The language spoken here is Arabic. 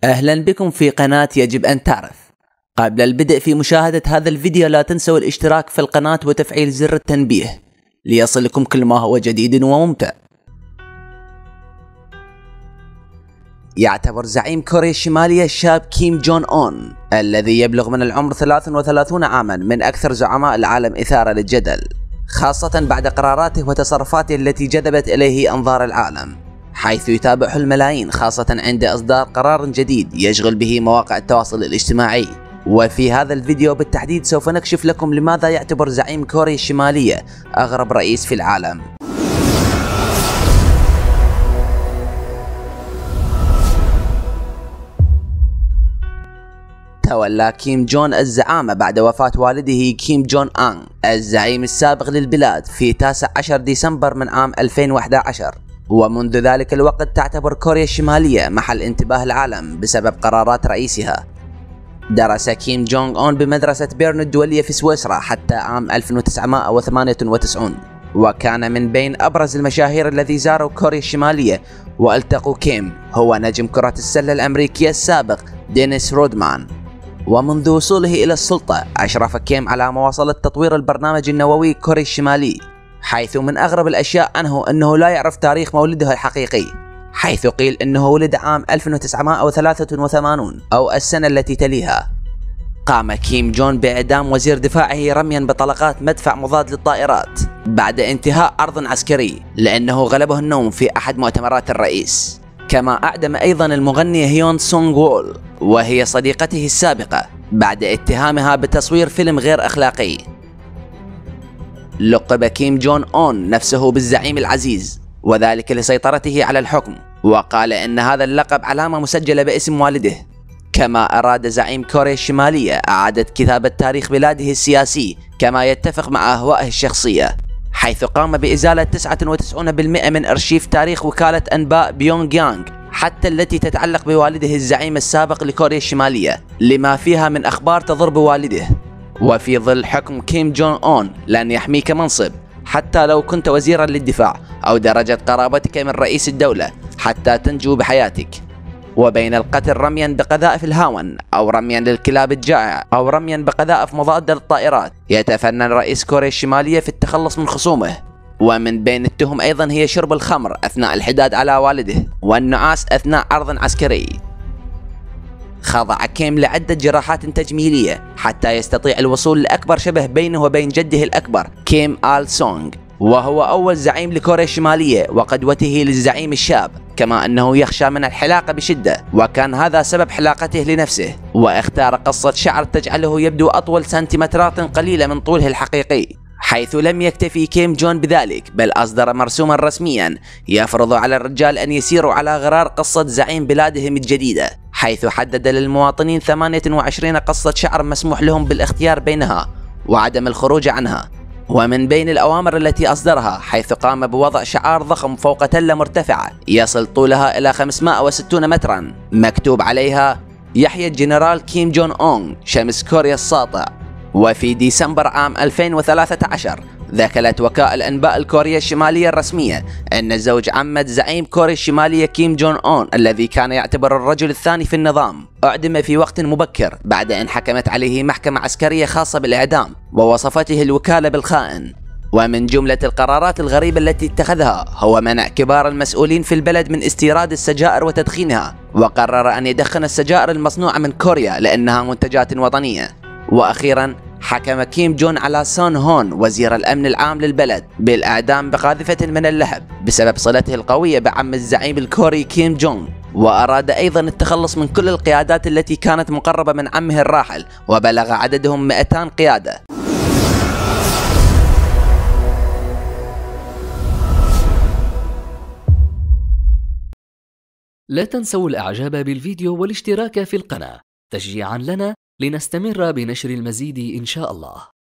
أهلا بكم في قناة يجب أن تعرف. قبل البدء في مشاهدة هذا الفيديو لا تنسوا الاشتراك في القناة وتفعيل زر التنبيه ليصلكم كل ما هو جديد وممتع. يعتبر زعيم كوريا الشمالية الشاب كيم جون أون الذي يبلغ من العمر 33 عاما من أكثر زعماء العالم إثارة للجدل، خاصة بعد قراراته وتصرفاته التي جذبت إليه أنظار العالم، حيث يتابعه الملايين خاصة عند إصدار قرار جديد يشغل به مواقع التواصل الاجتماعي. وفي هذا الفيديو بالتحديد سوف نكشف لكم لماذا يعتبر زعيم كوريا الشمالية أغرب رئيس في العالم. تولى كيم جون الزعامة بعد وفاة والده كيم جون أن الزعيم السابق للبلاد في 19 ديسمبر من عام 2011، ومنذ ذلك الوقت تعتبر كوريا الشمالية محل انتباه العالم بسبب قرارات رئيسها. درس كيم جونغ أون بمدرسة بيرن الدولية في سويسرا حتى عام 1998، وكان من أبرز المشاهير الذي زاروا كوريا الشمالية والتقوا كيم هو نجم كرة السلة الأمريكي السابق دينيس رودمان. ومنذ وصوله إلى السلطة أشرف كيم على مواصلة تطوير البرنامج النووي كوري الشمالي، حيث من أغرب الأشياء عنه أنه لا يعرف تاريخ مولده الحقيقي، حيث قيل أنه ولد عام 1983 أو السنة التي تليها. قام كيم جون بإعدام وزير دفاعه رميا بطلقات مدفع مضاد للطائرات بعد انتهاء عرض عسكري لأنه غلبه النوم في أحد مؤتمرات الرئيس. كما أعدم أيضا المغنية هيون سونغ وول وهي صديقته السابقة بعد اتهامها بتصوير فيلم غير أخلاقي. لقب كيم جون أون نفسه بالزعيم العزيز، وذلك لسيطرته على الحكم، وقال إن هذا اللقب علامة مسجلة باسم والده. كما أراد زعيم كوريا الشمالية إعادة كتابة تاريخ بلاده السياسي كما يتفق مع أهوائه الشخصية، حيث قام بإزالة 99% من أرشيف تاريخ وكالة أنباء بيونغ يانغ حتى التي تتعلق بوالده الزعيم السابق لكوريا الشمالية، لما فيها من أخبار تضر بوالده. وفي ظل حكم كيم جون أون لن يحميك منصب حتى لو كنت وزيرا للدفاع أو درجة قرابتك من رئيس الدولة حتى تنجو بحياتك، وبين القتل رميا بقذائف الهاون أو رميا للكلاب الجائعة أو رميا بقذائف مضادة للطائرات، يتفنن رئيس كوريا الشمالية في التخلص من خصومه. ومن بين التهم أيضا هي شرب الخمر أثناء الحداد على والده والنعاس أثناء عرض عسكري. خضع كيم لعدة جراحات تجميلية حتى يستطيع الوصول لأكبر شبه بينه وبين جده الأكبر كيم آل سونغ، وهو أول زعيم لكوريا الشمالية وقدوته للزعيم الشاب. كما أنه يخشى من الحلاقة بشدة، وكان هذا سبب حلاقته لنفسه، واختار قصة شعر تجعله يبدو أطول سنتيمترات قليلة من طوله الحقيقي، حيث لم يكتفي كيم جون بذلك بل أصدر مرسوما رسميا يفرض على الرجال أن يسيروا على غرار قصة زعيم بلادهم الجديدة، حيث حدد للمواطنين 28 قصة شعر مسموح لهم بالاختيار بينها وعدم الخروج عنها. ومن بين الأوامر التي أصدرها حيث قام بوضع شعار ضخم فوق تلة مرتفعة يصل طولها إلى 560 مترا مكتوب عليها يحيى الجنرال كيم جون أون شمس كوريا الساطع. وفي ديسمبر عام 2013 ذكرت وكالة أنباء الكورية الشمالية الرسمية أن زوج عمة زعيم كوريا الشمالية كيم جون أون الذي كان يعتبر الرجل الثاني في النظام أعدم في وقت مبكر بعد أن حكمت عليه محكمة عسكرية خاصة بالإعدام، ووصفته الوكالة بالخائن. ومن جملة القرارات الغريبة التي اتخذها هو منع كبار المسؤولين في البلد من استيراد السجائر وتدخينها، وقرر أن يدخن السجائر المصنوعة من كوريا لأنها منتجات وطنية. وأخيرا حكم كيم جون على سون هون وزير الأمن العام للبلد بالإعدام بقاذفة من اللهب بسبب صلته القوية بعم الزعيم الكوري كيم جونغ. وأراد أيضا التخلص من كل القيادات التي كانت مقربة من عمه الراحل، وبلغ عددهم 200 قيادة. لا تنسوا الإعجاب بالفيديو والاشتراك في القناة تشجيعا لنا لنستمر بنشر المزيد إن شاء الله.